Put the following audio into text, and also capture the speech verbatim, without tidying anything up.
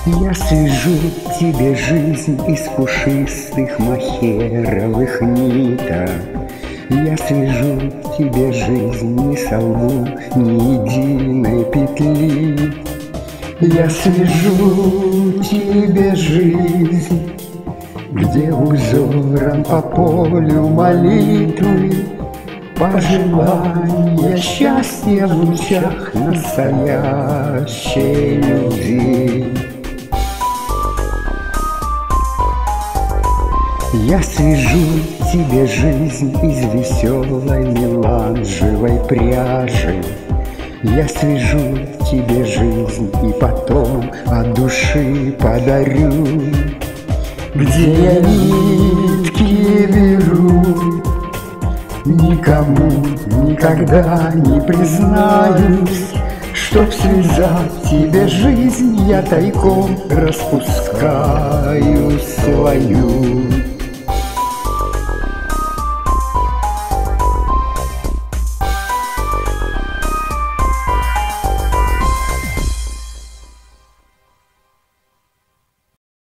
Я свяжу тебе жизнь из пушистых махеровых ниток. Я свяжу тебе жизнь, не солгу ни единой петли. Я свяжу тебе жизнь, где узором по полю молитвы, пожелания счастья в лучах настоящей любви. Я свяжу тебе жизнь из веселой меланжевой пряжи. Я свяжу тебе жизнь и потом от души подарю. Где я нитки беру, никому никогда не признаюсь, чтоб связать тебе жизнь, я тайком распускаю свою.